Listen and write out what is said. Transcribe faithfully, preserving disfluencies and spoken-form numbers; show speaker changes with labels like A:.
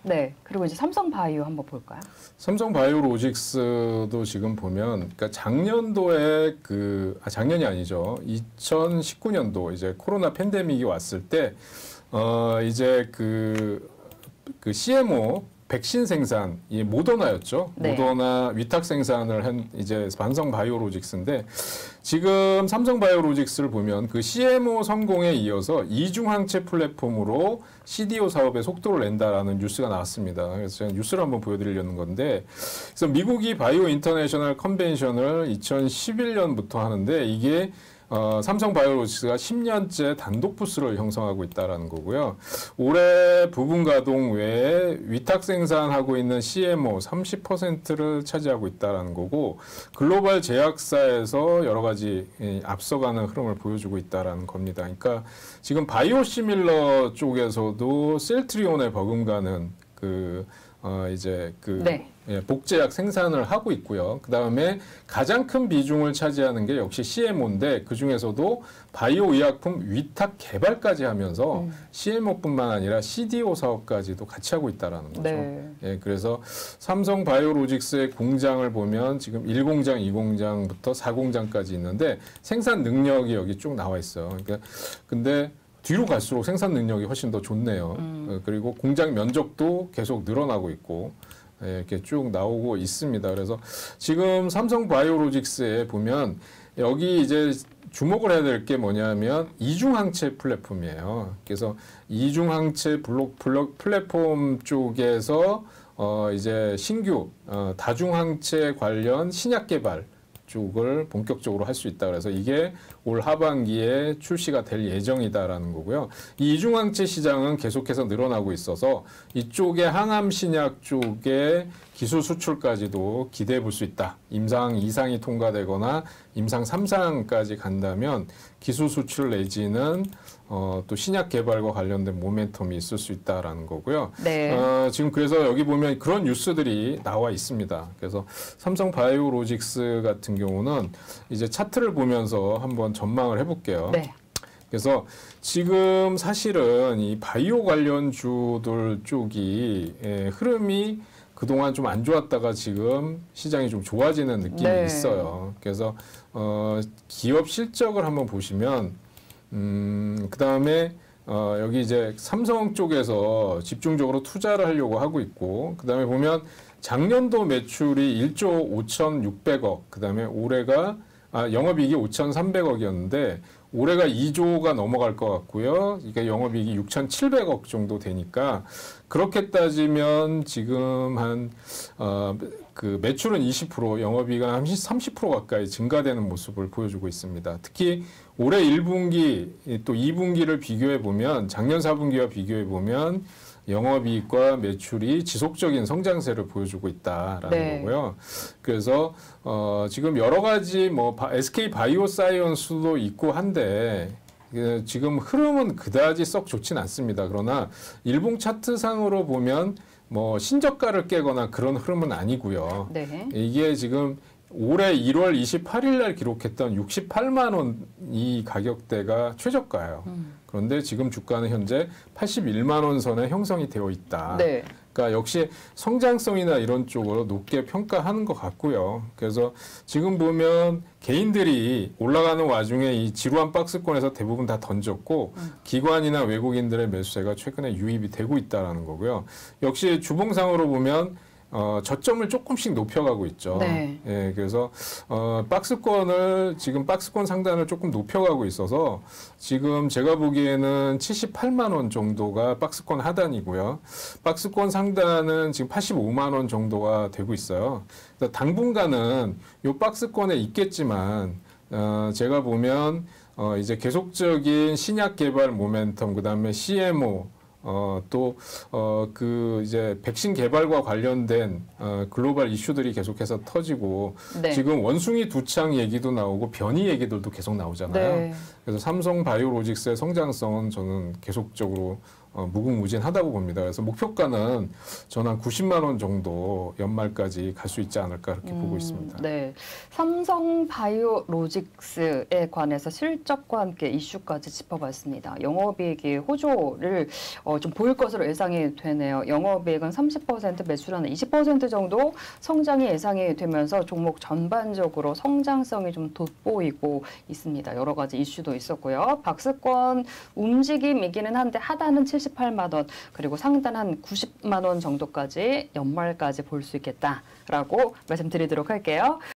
A: 네. 그리고 이제 삼성바이오 한번 볼까요?
B: 삼성바이오로직스도 지금 보면, 그러니까 작년도에 그, 아, 작년이 아니죠. 이천십구 년도 이제 코로나 팬데믹이 왔을 때, 어, 이제 그, 그 씨엠오 백신 생산, 이 모더나였죠. 네. 모더나 위탁 생산을 한 이제 삼성바이오로직스인데 지금 삼성바이오로직스를 보면 그 씨엠오 성공에 이어서 이중항체 플랫폼으로 씨디오 사업에 속도를 낸다라는 뉴스가 나왔습니다. 그래서 제가 뉴스를 한번 보여드리려는 건데, 그래서 미국이 바이오 인터내셔널 컨벤션을 이천십일 년부터 하는데 이게 어, 삼성바이오로직스가 십 년째 단독 부스를 형성하고 있다는 거고요. 올해 부분 가동 외에 위탁 생산하고 있는 씨엠오 삼십 퍼센트를 차지하고 있다는 거고, 글로벌 제약사에서 여러 가지 앞서가는 흐름을 보여주고 있다는 겁니다. 그러니까 지금 바이오시밀러 쪽에서도 셀트리온에 버금가는 그 어, 이제 그 네. 예, 복제약 생산을 하고 있고요. 그 다음에 가장 큰 비중을 차지하는 게 역시 씨엠오인데 그 중에서도 바이오 의약품 위탁 개발까지 하면서 음. 씨엠오뿐만 아니라 씨디오 사업까지도 같이 하고 있다라는 거죠. 네. 예, 그래서 삼성 바이오로직스의 공장을 보면 지금 일 공장, 이 공장부터 사 공장까지 있는데 생산 능력이 여기 쭉 나와 있어요. 그러니까 근데 뒤로 갈수록 생산 능력이 훨씬 더 좋네요. 음. 그리고 공장 면적도 계속 늘어나고 있고 이렇게 쭉 나오고 있습니다. 그래서 지금 삼성 바이오로직스에 보면 여기 이제 주목을 해야 될 게 뭐냐면 이중항체 플랫폼이에요. 그래서 이중항체 블록, 블록 플랫폼 쪽에서 어 이제 신규 어 다중항체 관련 신약 개발 쪽을 본격적으로 할 수 있다. 그래서 이게 올 하반기에 출시가 될 예정이다라는 거고요. 이 이중항체 시장은 계속해서 늘어나고 있어서 이쪽에 항암 신약 쪽에 기술 수출까지도 기대해 볼 수 있다. 임상 이 상이 통과되거나 임상 삼 상까지 간다면 기술 수출 내지는 어, 또 신약 개발과 관련된 모멘텀이 있을 수 있다라는 거고요. 네. 어, 지금 그래서 여기 보면 그런 뉴스들이 나와 있습니다. 그래서 삼성 바이오로직스 같은 경우는 이제 차트를 보면서 한번 전망을 해볼게요. 네. 그래서 지금 사실은 이 바이오 관련주들 쪽이 예, 흐름이 그동안 좀 안 좋았다가 지금 시장이 좀 좋아지는 느낌이 네. 있어요. 그래서 어, 기업 실적을 한번 보시면 음, 그 다음에 어, 여기 이제 삼성 쪽에서 집중적으로 투자를 하려고 하고 있고, 그 다음에 보면 작년도 매출이 일조 오천육백억, 그 다음에 올해가 아, 영업이익이 오천삼백억이었는데 올해가 이조가 넘어갈 것 같고요. 그러니까 영업이익이 육천칠백억 정도 되니까 그렇게 따지면 지금 한 어, 그 매출은 이십 퍼센트, 영업이익은 한 삼십 퍼센트 가까이 증가되는 모습을 보여주고 있습니다. 특히 올해 일 분기 또 이 분기를 비교해 보면 작년 사 분기와 비교해 보면 영업이익과 매출이 지속적인 성장세를 보여주고 있다라는 네. 거고요. 그래서 어, 지금 여러 가지 뭐 에스케이 바이오사이언스도 있고 한데 지금 흐름은 그다지 썩 좋진 않습니다. 그러나 일봉 차트상으로 보면 뭐 신저가를 깨거나 그런 흐름은 아니고요. 네. 이게 지금 올해 일월 이십팔일 날 기록했던 육십팔만 원 이 가격대가 최저가예요. 음. 그런데 지금 주가는 현재 팔십일만 원 선에 형성이 되어 있다. 네. 그러니까 역시 성장성이나 이런 쪽으로 높게 평가하는 것 같고요. 그래서 지금 보면 개인들이 올라가는 와중에 이 지루한 박스권에서 대부분 다 던졌고 음. 기관이나 외국인들의 매수세가 최근에 유입이 되고 있다는 거고요. 역시 주봉상으로 보면 어, 저점을 조금씩 높여가고 있죠. 네. 예, 그래서 어, 박스권을 지금 박스권 상단을 조금 높여가고 있어서 지금 제가 보기에는 칠십팔만 원 정도가 박스권 하단이고요. 박스권 상단은 지금 팔십오만 원 정도가 되고 있어요. 그래서 당분간은 이 박스권에 있겠지만 어, 제가 보면 어, 이제 계속적인 신약 개발 모멘텀, 그 다음에 씨엠오 어, 또, 어, 그, 이제, 백신 개발과 관련된, 어, 글로벌 이슈들이 계속해서 터지고, 네. 지금 원숭이 두창 얘기도 나오고, 변이 얘기들도 계속 나오잖아요. 네. 그래서 삼성 바이오로직스의 성장성은 저는 계속적으로, 어, 무궁무진하다고 봅니다. 그래서 목표가는 저는 한 구십만 원 정도 연말까지 갈 수 있지 않을까 그렇게
A: 음,
B: 보고 있습니다.
A: 네, 삼성바이오로직스에 관해서 실적과 함께 이슈까지 짚어봤습니다. 영업이익이 호조를 어, 좀 보일 것으로 예상이 되네요. 영업이익은 삼십 퍼센트, 매출은 이십 퍼센트 정도 성장이 예상이 되면서 종목 전반적으로 성장성이 좀 돋보이고 있습니다. 여러 가지 이슈도 있었고요. 박스권 움직임이기는 한데 하단은 칠십팔만 원, 그리고 상단 한 구십만 원 정도까지 연말까지 볼 수 있겠다라고 말씀드리도록 할게요.